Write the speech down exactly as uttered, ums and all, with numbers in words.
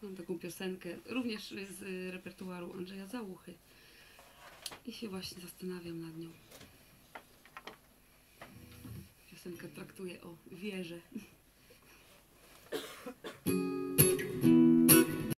Mam taką piosenkę, również z repertuaru Andrzeja Załuchy. I się właśnie zastanawiam nad nią. Piosenka traktuje o wierze.